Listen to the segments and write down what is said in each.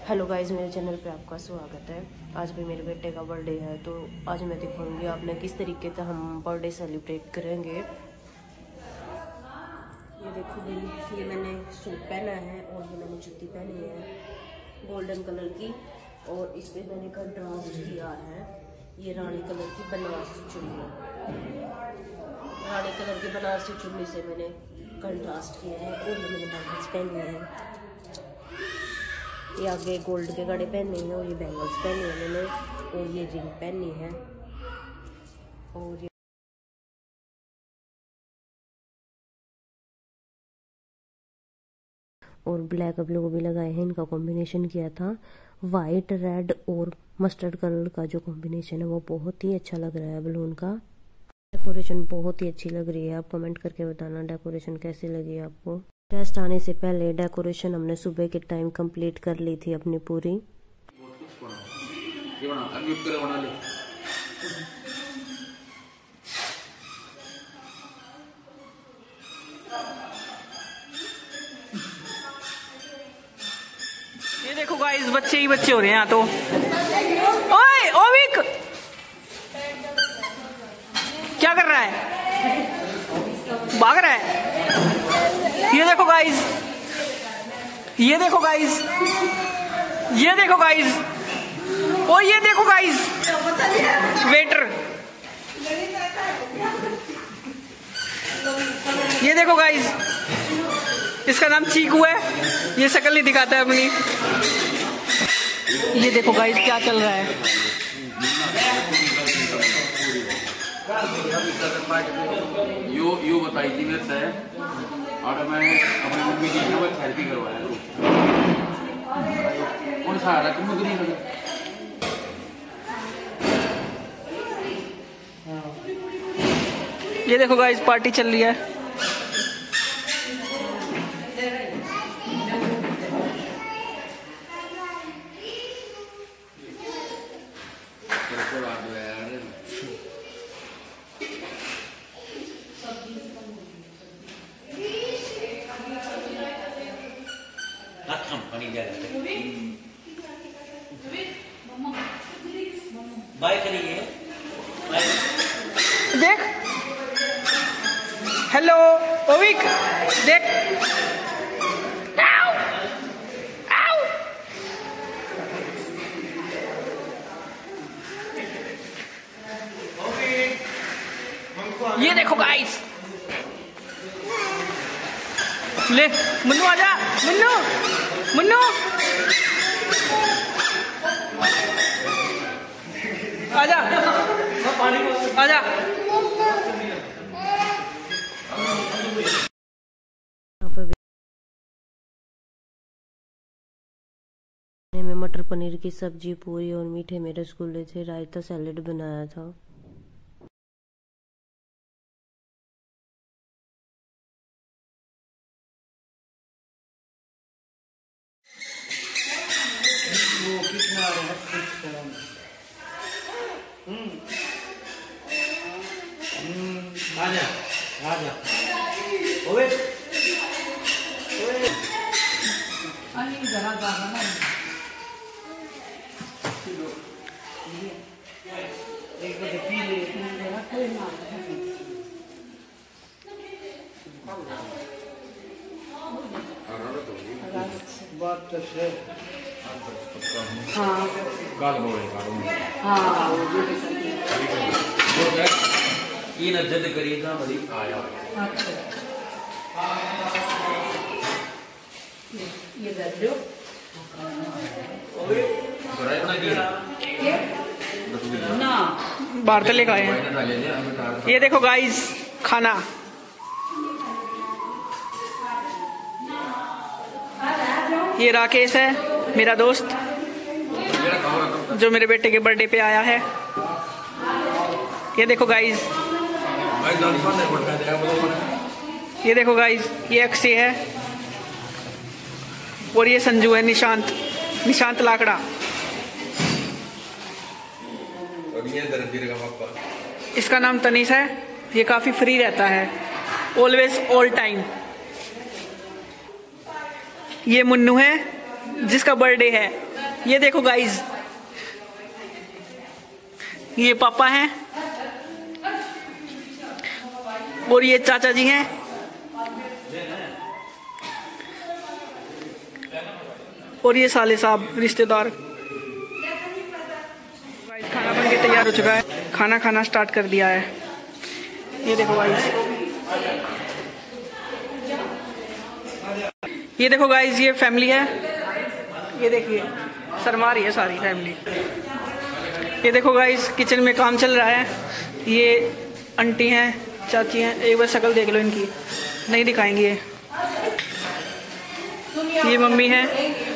Hello guys, मेरे channel पे आपका स्वागत है। आज भी मेरे बेटे का बर्थडे है, तो आज मैं दिखाऊंगी आपने किस तरीके से हम बर्थडे सेलिब्रेट करेंगे। ये देखो भाई, ये मैंने सूट पहना है और ये मैंने जूती पहनी है गोल्डन कलर की, और इस पे मैंने कंट्रास्ट किया है। ये रानी कलर की बनारसी चुन्नी, रानी कलर की बनारसी चुन्नी से मैंने कंट्रास्ट किया है। और ये मैंने बैंगल्स पहनी है, ये आगे गोल्ड के कड़े पहने हैं, और ये बैंगल्स पहने हैं मैंने, और ये रिंग पहनी है, और ये और ब्लैक ब्लू भी लगाए हैं। इनका कॉम्बिनेशन किया था वाइट रेड और मस्टर्ड कलर का। जो कॉम्बिनेशन है वो बहुत ही अच्छा लग रहा है। बलून का डेकोरेशन बहुत ही अच्छी लग रही है। आप कमेंट करके बताना डेकोरेशन कैसी लगी आपको। गेस्ट आने से पहले डेकोरेशन हमने सुबह के टाइम कंप्लीट कर ली थी अपनी पूरी। ये देखो गाइस, बच्चे ही बच्चे हो रहे हैं यहाँ तो। ओए ओविक, क्या कर रहा है? भाग रहा है। ये देखो गाइस, ये देखो गाइस, ये देखो गाइस, ओ ये देखो गाइस, वेटर, ये देखो गाइस, इसका नाम चीकू है। ये शक्ल नहीं दिखाता है अपनी। ये देखो गाइस क्या चल रहा है। यो बताई थी मेरे से, और मैं अपनी मम्मी की थेरेपी करवाया कौन सा रहा तुम नहीं लगा। ये देखो गाइस, पार्टी चल रही है। बाय करिए, देख, हेलो ओविक, देख, आओ, आओ। ये देखो गाइस, ले मुन्नू आजा, मुन्नू मुन्नू आजा, आजा। में मटर पनीर की सब्जी, पूरी और मीठे में रसगुल्ले थे। रायता सैलेड बनाया था। आजा आजा, ओए ओए, आई जरा जाना ना, एक बजे पी ले, जरा कोई ना बात तो है। हाँ गाल बोले हाँ ये न जद करिए ना बड़ी आया। अच्छा ये दे दो ना, बाहर तो लेकर आए हैं। ये देखो गाइस, खाना। ये राकेश है, मेरा दोस्त, जो मेरे बेटे के बर्थडे पे आया है। ये देखो गाइस, ये देखो गाइस, ये अक्षय है, और ये संजू है, निशांत लाकड़ा। इसका नाम तनीश है। ये काफी फ्री रहता है, ऑलवेज ऑल टाइम। ये मुन्नू है, जिसका बर्थडे है। ये देखो गाइज, ये पापा हैं और ये चाचा जी हैं। और ये साले साहब रिश्तेदार। खाना बन के तैयार हो चुका है, खाना खाना स्टार्ट कर दिया है। ये देखो गाइस, ये देखो गाइस, ये फैमिली है। ये देखिए शर्मा रही है सारी फैमिली। ये देखो गाइस, किचन में काम चल रहा है। ये आंटी हैं, चाची हैं, एक बार शक्ल देख लो इनकी, नहीं दिखाएंगी ये मम्मी है।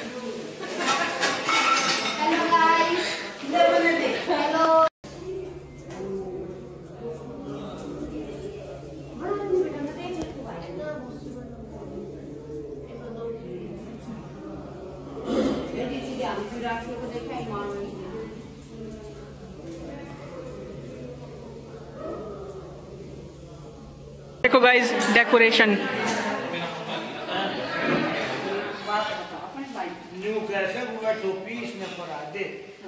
देखो गाइस डेकोरेशन। टोपी इसमें पड़ा दे।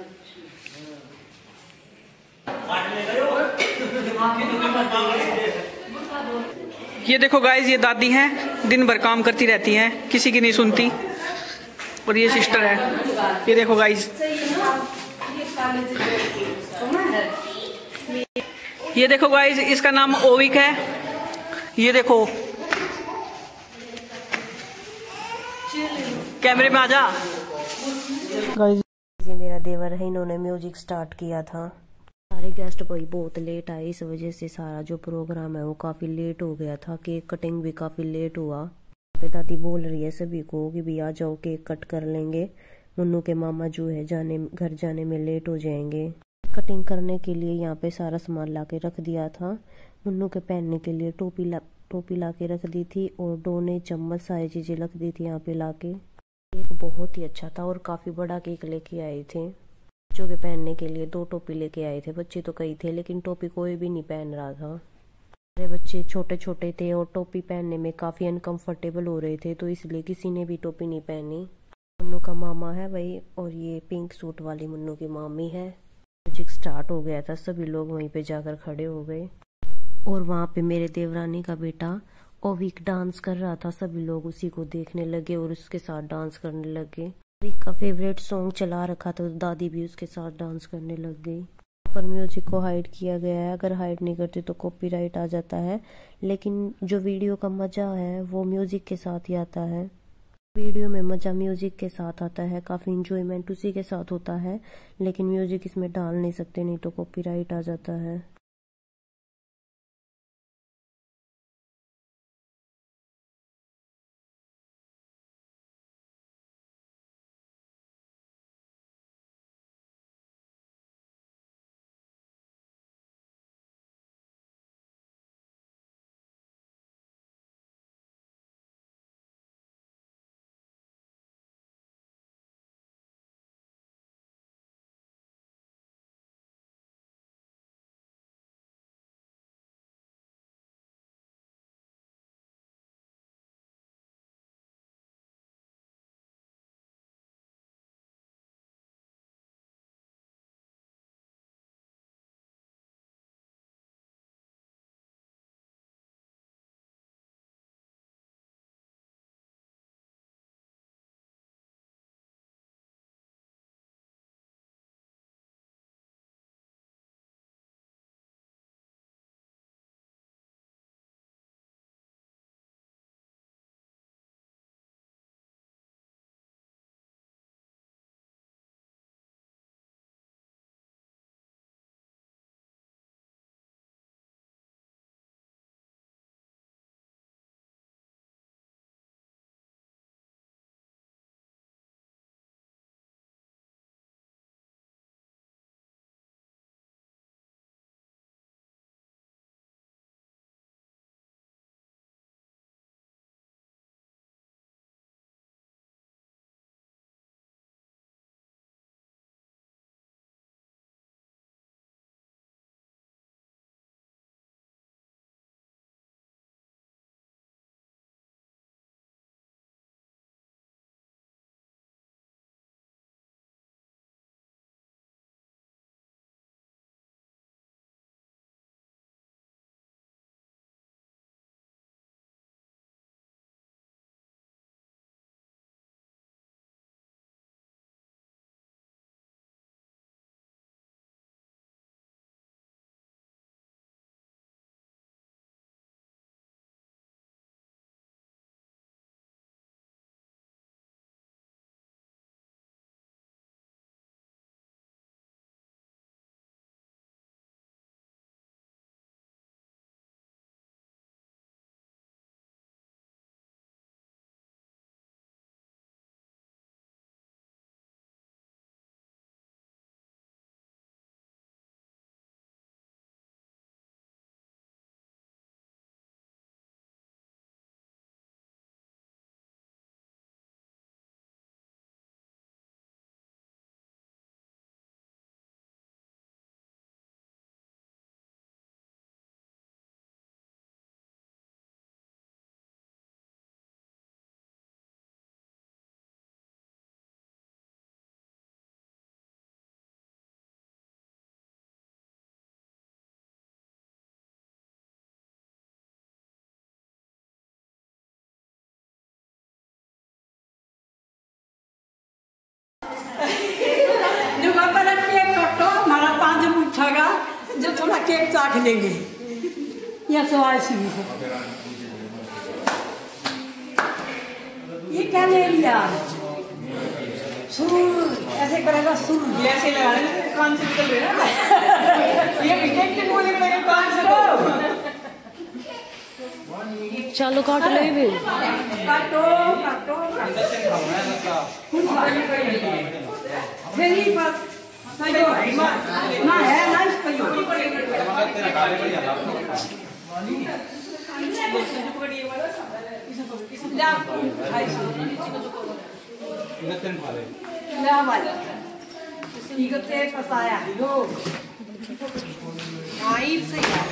ये देखो गाइस, ये दादी हैं, दिन भर काम करती रहती हैं, किसी की नहीं सुनती। और ये सिस्टर है। ये देखो गाइस, ये देखो गाइस, इसका नाम ओविक है। ये देखो, कैमरे में आ जा गाइस। ये मेरा देवर है, इन्होंने म्यूजिक स्टार्ट किया था। सारे गेस्ट भाई बहुत लेट आए, इस वजह से सारा जो प्रोग्राम है वो काफी लेट हो गया था। केक कटिंग भी काफी लेट हुआ। दादी बोल रही है सभी को कि भी आ जाओ, केक कट कर लेंगे। मुन्नू के मामा जो है घर जाने में लेट हो जाएंगे। कटिंग करने के लिए यहाँ पे सारा सामान ला के रख दिया था। मुन्नू के पहनने के लिए टोपी ला के रख दी थी और डोने, चम्मच, सारी चीजें रख दी थी यहाँ पे ला के। केक बहुत ही अच्छा था और काफी बड़ा केक लेके आए थे। बच्चों के पहनने के लिए 2 टोपी लेके आए थे। बच्चे तो कई थे लेकिन टोपी कोई भी नहीं पहन रहा था। सारे बच्चे छोटे छोटे थे और टोपी पहनने में काफी अनकंफर्टेबल हो रहे थे, तो इसलिए किसी ने भी टोपी नहीं पहनी। मुन्नू का मामा है भाई, और ये पिंक सूट वाली मुन्नू की मामी है। म्यूजिक स्टार्ट हो गया था, सभी लोग वहीं पे जाकर खड़े हो गए और वहां पे मेरे देवरानी का बेटा ओविक डांस कर रहा था। सभी लोग उसी को देखने लगे और उसके साथ डांस करने लगे। ओविक का फेवरेट सॉन्ग चला रखा था, तो दादी भी उसके साथ डांस करने लग गई। पर म्यूजिक को हाइड किया गया है, अगर हाइड नहीं करते तो कॉपीराइट आ जाता है। लेकिन जो वीडियो का मजा है वो म्यूजिक के साथ ही आता है। वीडियो में मजा म्यूजिक के साथ आता है, काफी इंजॉयमेंट उसी के साथ होता है। लेकिन म्यूजिक इसमें डाल नहीं सकते, नहीं तो कॉपीराइट आ जाता है। जो थोड़ा केक चाट लेंगे या सवाल सी ये क्या ले लिया सुर ऐसे करेगा सुर ऐसे लगाने कान से निकल रहे ना ये केक के बोले करेगा कान से चलो काट ले भी काटो काटो मेरी बात ना है ना इस पे 이것에 pasaya. Air sih ya.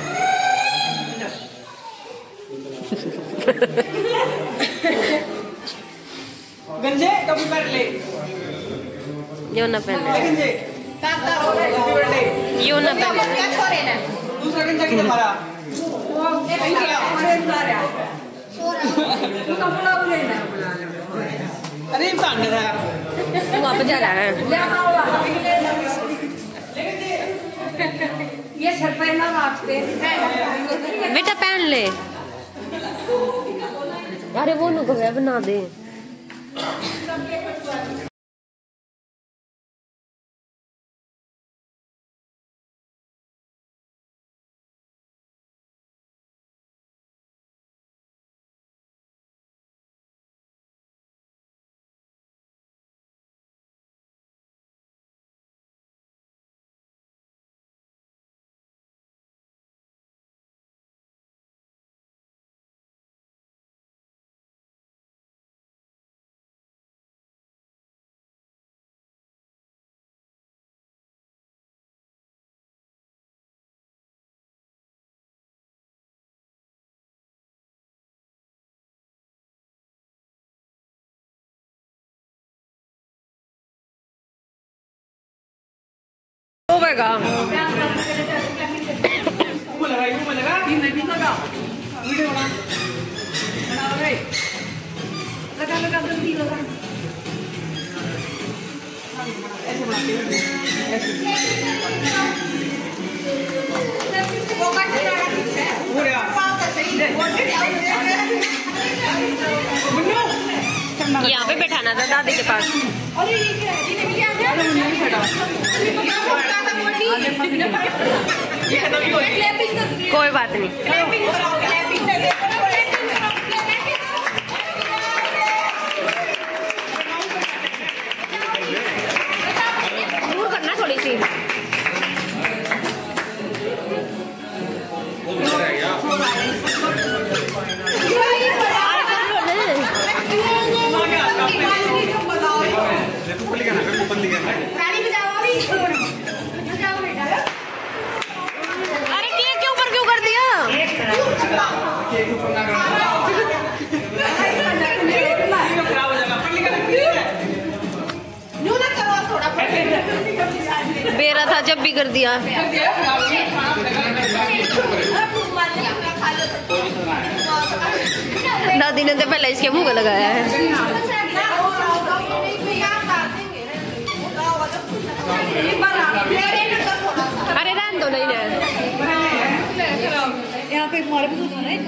गंजे कभी कर ले यो ना पहले गंजे ताता हो रहा है कर ले यो ना पहले क्या छोड़े ना दूसरा गंजा किधर मारा वो अरे मारा वो कपड़ा बोले ना अरे कांड रहा तू आप जा रहा है ये सर पे ना रखते बेटा पहन ले अरे वो नुको बना दे होगा वीडियो बना लगा जल्दी लगा ऐसे बनाते हैं ऐसे हो गया यहाँ पे बैठाना था दादी के पास कोई बात नहीं दूर करना थोड़ी सी अरे केक के ऊपर क्यों कर दिया बेरा था जब भी कर दिया दादी ने तो पहले इसके मुंह को लगाया है अरे रहने दो नहीं ना यहाँ पे हमारे भी तो है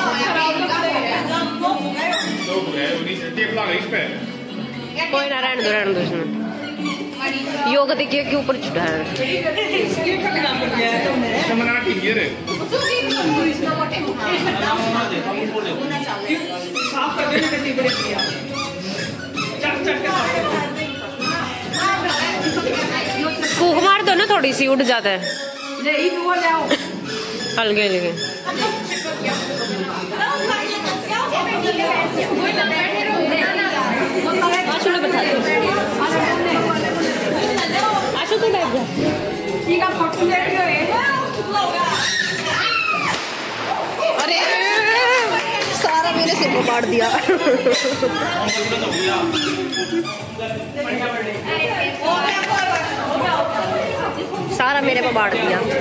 कोई ना रहने दो इसमें योग देखिए के ऊपर चढ़ा है फूक मार दो ना थोड़ी सी उड़ जाता है हल्के हल्के आशु ने बैठा आशु तो बैठ जा अरे सारा मेरे सिर को मार दिया सारा मेरे को बांट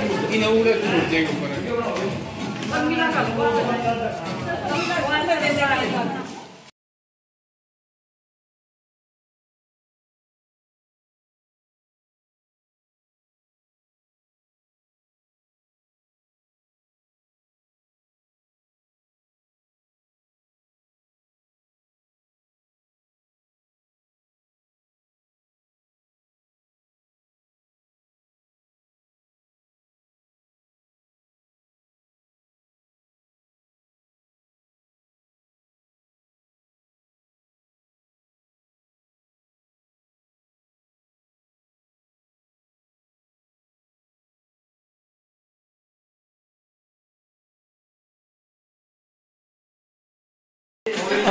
दिया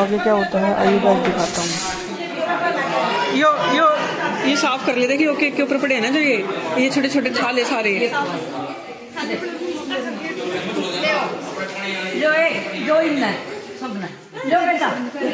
आगे क्या होता है आइए गाइस दिखाता हूँ। ये साफ कर लेते कि वो केक के ऊपर पड़े हैं ना जो ये छोटे छोटे छाले सारे। जो इनने सब ने लो बेटा।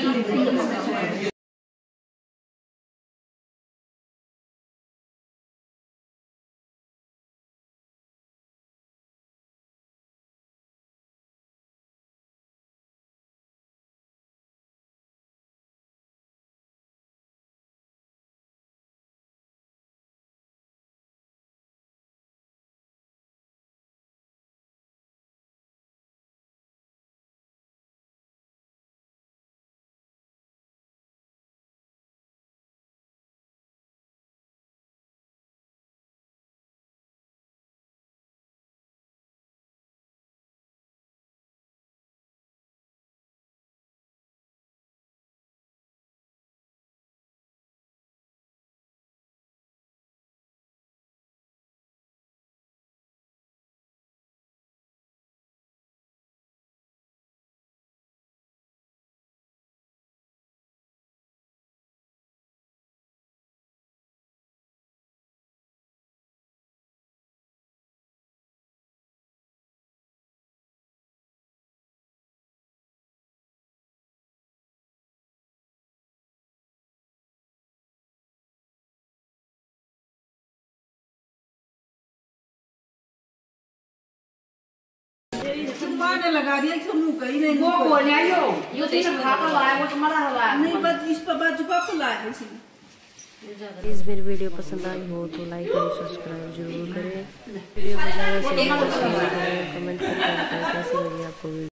ने लगा दिया कि मुंह कहीं नहीं वो बोल रहा यो तो इस खा कर लाया वो तुम्हारा हला नहीं बस इस पर बाजू का लाया है इसी। इस मेरी वीडियो पसंद आई हो तो लाइक और सब्सक्राइब जरूर करें। वीडियो को ज़्यादा से ज़्यादा शेयर करें, कमेंट करके बताएं कैसी लगी आपको वीडियो।